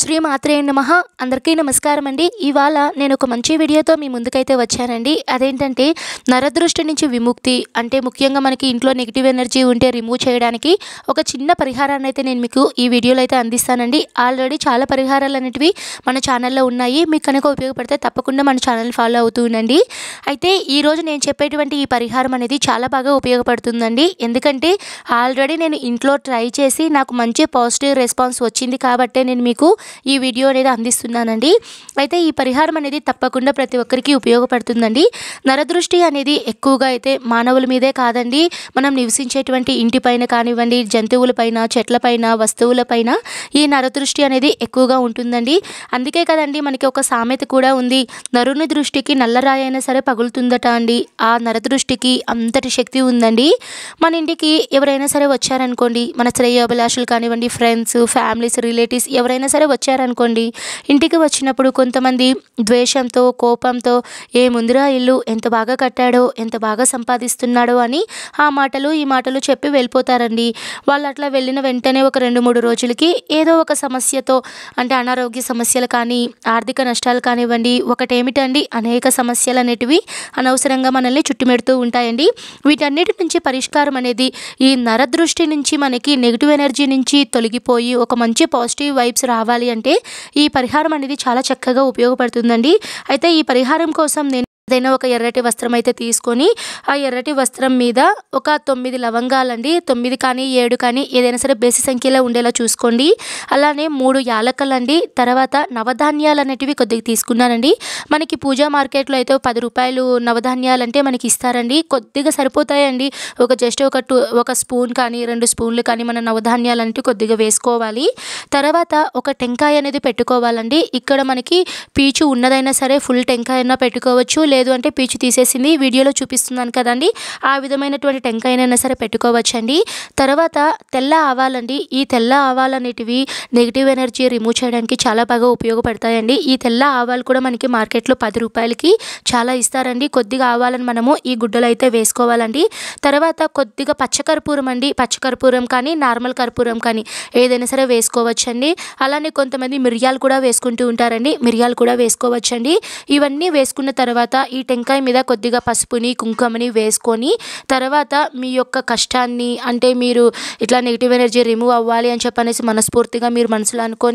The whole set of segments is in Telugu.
శ్రీ మాత్రే నమః. అందరికీ నమస్కారం అండి. ఇవాళ నేను ఒక మంచి వీడియోతో మీ ముందుకైతే వచ్చానండి. అదేంటంటే నరదృష్టి నుంచి విముక్తి అంటే ముఖ్యంగా మనకి ఇంట్లో నెగిటివ్ ఎనర్జీ ఉంటే రిమూవ్ చేయడానికి ఒక చిన్న పరిహారాన్ని అయితే నేను మీకు ఈ వీడియోలో అయితే అందిస్తానండి. ఆల్రెడీ చాలా పరిహారాలు అనేటివి మన ఛానల్లో ఉన్నాయి. మీకు కనుక ఉపయోగపడితే తప్పకుండా మన ఛానల్ ఫాలో అవుతూ ఉండండి. అయితే ఈరోజు నేను చెప్పేటువంటి ఈ పరిహారం అనేది చాలా బాగా ఉపయోగపడుతుందండి. ఎందుకంటే ఆల్రెడీ నేను ఇంట్లో ట్రై చేసి నాకు మంచి పాజిటివ్ రెస్పాన్స్ వచ్చింది కాబట్టే నేను మీకు ఈ వీడియో అనేది అందిస్తున్నానండి. అయితే ఈ పరిహారం అనేది తప్పకుండా ప్రతి ఒక్కరికి ఉపయోగపడుతుందండి. నరదృష్టి అనేది ఎక్కువగా అయితే మానవుల మీదే కాదండి, మనం నివసించేటువంటి ఇంటిపైన కానివ్వండి, జంతువులపైన, చెట్లపైన, వస్తువులపైన ఈ నరదృష్టి అనేది ఎక్కువగా ఉంటుందండి. అందుకే కదండి మనకి ఒక సామెత కూడా ఉంది, నరుని దృష్టికి నల్లరాయి అయినా సరే పగులుతుందట అండి. ఆ నరదృష్టికి అంతటి శక్తి ఉందండి. మన ఇంటికి ఎవరైనా సరే వచ్చారనుకోండి, మన శ్రేయోభిలాషులు కానివ్వండి, ఫ్రెండ్స్, ఫ్యామిలీస్, రిలేటివ్స్ ఎవరైనా సరే వచ్చారనుకోండి, ఇంటికి వచ్చినప్పుడు కొంతమంది ద్వేషంతో, కోపంతో ఏముందిరా ఇల్లు ఎంత బాగా కట్టాడో, ఎంత బాగా సంపాదిస్తున్నాడో అని ఆ మాటలు ఈ మాటలు చెప్పి వెళ్ళిపోతారండి. వాళ్ళు అట్లా వెళ్ళిన వెంటనే ఒక 2-3 రోజులకి ఏదో ఒక సమస్యతో, అంటే అనారోగ్య సమస్యలు కానీ, ఆర్థిక నష్టాలు కానివ్వండి, ఒకటేమిటండి అనేక సమస్యలు అనేటివి అనవసరంగా మనల్ని చుట్టుమెడుతూ ఉంటాయండి. వీటన్నిటి నుంచి పరిష్కారం అనేది ఈ నరదృష్టి నుంచి మనకి నెగిటివ్ ఎనర్జీ నుంచి తొలగిపోయి ఒక మంచి పాజిటివ్ వైబ్స్ రావాలి అంటే ఈ పరిహారం అనేది చాలా చక్కగా ఉపయోగపడుతుందండి. అయితే ఈ పరిహారం కోసం నేను ఏదైనా ఒక ఎర్రటి వస్త్రం అయితే తీసుకొని ఆ ఎర్రటి వస్త్రం మీద ఒక 9 లవంగాలండి, 9 కానీ 7 కానీ ఏదైనా సరే బేసి సంఖ్యలో ఉండేలా చూసుకోండి. అలానే 3 యాలకలండి, తర్వాత నవధాన్యాలు అనేటివి కొద్దిగా తీసుకున్నానండి. మనకి పూజా మార్కెట్లో అయితే 10 రూపాయలు నవధాన్యాలు అంటే మనకి ఇస్తారండి, కొద్దిగా సరిపోతాయండి. ఒక స్పూన్ కానీ 2 స్పూన్లు కానీ మన నవధాన్యాలు అంటే కొద్దిగా వేసుకోవాలి. తర్వాత ఒక టెంకాయ అనేది పెట్టుకోవాలండి. ఇక్కడ మనకి పీచు ఉన్నదైనా సరే ఫుల్ టెంకాయ అయినా పెట్టుకోవచ్చు, లేదు అంటే పీచు తీసేసింది వీడియోలో చూపిస్తున్నాను కదండి, ఆ విధమైనటువంటి టెంకాయనైనా సరే పెట్టుకోవచ్చండి. తర్వాత తెల్ల ఆవాలండి. ఈ తెల్ల ఆవాలు అనేటివి నెగిటివ్ ఎనర్జీ రిమూవ్ చేయడానికి చాలా బాగా ఉపయోగపడతాయండి. ఈ తెల్ల ఆవాలు కూడా మనకి మార్కెట్లో 10 రూపాయలకి చాలా ఇస్తారండి. కొద్దిగా ఆవాలను మనము ఈ గుడ్డలో అయితే వేసుకోవాలండి. తర్వాత కొద్దిగా పచ్చకర్పూరం అండి, పచ్చకర్పూరం కానీ నార్మల్ కర్పూరం కానీ ఏదైనా సరే వేసుకోవచ్చండి. అలానే కొంతమంది మిరియాలు కూడా వేసుకుంటూ ఉంటారండి, మిరియాలు కూడా వేసుకోవచ్చండి. ఇవన్నీ వేసుకున్న తర్వాత ఈ టెంకాయ మీద కొద్దిగా పసుపుని, కుంకుమని వేసుకొని తర్వాత మీ యొక్క కష్టాన్ని, అంటే మీరు ఇట్లా నెగిటివ్ ఎనర్జీ రిమూవ్ అవ్వాలి అని చెప్పనేసి మనస్ఫూర్తిగా మీరు మనసులో అనుకొని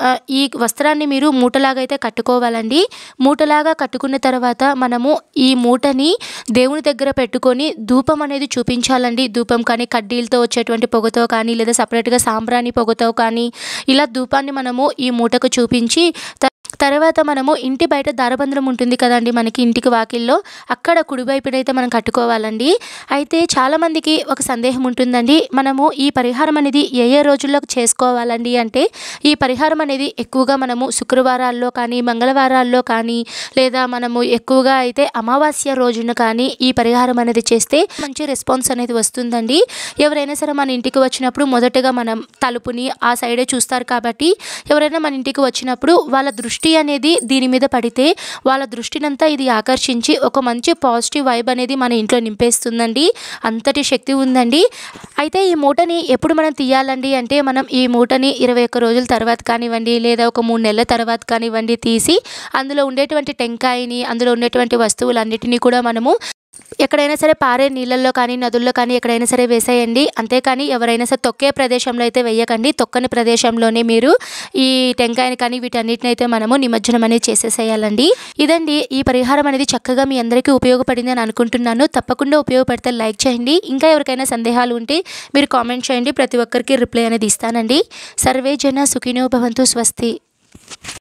ఈ వస్త్రాన్ని మీరు మూటలాగా అయితే కట్టుకోవాలండి. మూటలాగా కట్టుకున్న తర్వాత మనము ఈ మూటని దేవుని దగ్గర పెట్టుకొని ధూపం అనేది చూపించాలండి. ధూపం కానీ కడ్డీలతో వచ్చేటువంటి పొగతో కానీ, లేదా సపరేట్గా సాంబ్రాణి పొగతో కానీ ఇలా ధూపాన్ని మనము ఈ మూటకు చూపించి తర్వాత మనము ఇంటి బయట దారబంధం ఉంటుంది కదండి మనకి ఇంటికి వాకిల్లో, అక్కడ కుడివైపునైతే మనం కట్టుకోవాలండి. అయితే చాలామందికి ఒక సందేహం ఉంటుందండి, మనము ఈ పరిహారం అనేది ఏ రోజుల్లో చేసుకోవాలండి అంటే ఈ పరిహారం అనేది ఎక్కువగా మనము శుక్రవారాల్లో కానీ, మంగళవారాల్లో కానీ, లేదా మనము ఎక్కువగా అయితే అమావాస్య రోజున కానీ ఈ పరిహారం అనేది చేస్తే మంచి రెస్పాన్స్ అనేది వస్తుందండి. ఎవరైనా సరే మన ఇంటికి వచ్చినప్పుడు మొదటగా మనం తలుపుని ఆ సైడే చూస్తారు కాబట్టి ఎవరైనా మన ఇంటికి వచ్చినప్పుడు వాళ్ళ దృష్టి అనేది దీని మీద పడితే వాళ్ళ దృష్టినంతా ఇది ఆకర్షించి ఒక మంచి పాజిటివ్ వైబ్ అనేది మన ఇంట్లో నింపేస్తుందండి. అంతటి శక్తి ఉందండి. అయితే ఈ మూటని ఎప్పుడు మనం తీయాలండి అంటే మనం ఈ మూటని 21 రోజుల తర్వాత కానివ్వండి, లేదా ఒక 3 నెలల తర్వాత కానివ్వండి తీసి అందులో ఉండేటువంటి టెంకాయని, అందులో ఉండేటువంటి వస్తువులన్నిటినీ కూడా మనము ఎక్కడైనా సరే పారే నీళ్ళల్లో కానీ, నదుల్లో కానీ ఎక్కడైనా సరే వేసేయండి. అంతేకాని ఎవరైనా సరే తొక్కే ప్రదేశంలో అయితే వేయకండి. తొక్కని ప్రదేశంలోనే మీరు ఈ టెంకాయని కానీ వీటన్నిటిని అయితే మనము నిమజ్జనం అనేది చేసేసేయాలండి. ఇదండి ఈ పరిహారం అనేది చక్కగా మీ అందరికీ ఉపయోగపడింది అని అనుకుంటున్నాను. తప్పకుండా ఉపయోగపడితే లైక్ చేయండి. ఇంకా ఎవరికైనా సందేహాలు ఉంటే మీరు కామెంట్ చేయండి, ప్రతి ఒక్కరికి రిప్లై అనేది ఇస్తానండి. సర్వే జన సుఖినో భవంతు. స్వస్తి.